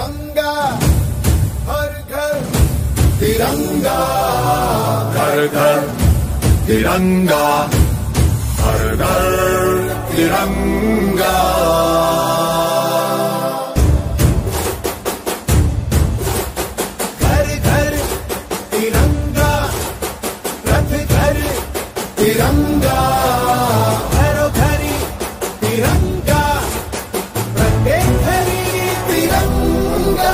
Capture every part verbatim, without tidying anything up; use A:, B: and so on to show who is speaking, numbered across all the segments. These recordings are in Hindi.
A: तिरंगा हर घर तिरंगा, घर घर तिरंगा, हर घर तिरंगा। घर घर तिरंगा, रथ घर तिरंगा, घरों घरी तिरंगा, प्रत्येक घरी तिरंगा।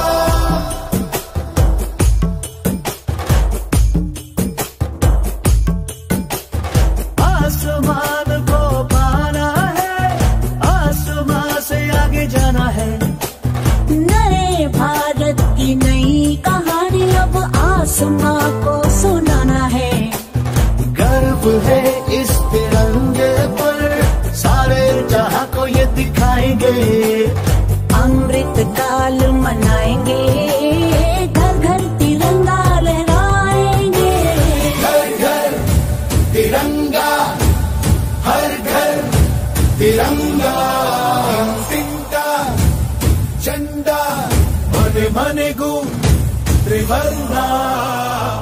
B: आसमान को पाना है, आसमान से आगे जाना है।
C: नए भारत की नई कहानी अब आसमां को सुनाना है।
B: गर्व है इस तिरंगे पर, सारे जहां को ये दिखाएंगे।
C: अमृत काल मनाएंगे, घर घर तिरंगा लहराएंगे।
A: घर घर तिरंगा, हर घर तिरंगा, तिंका झंडा मन मन गू त्रिवर्णा।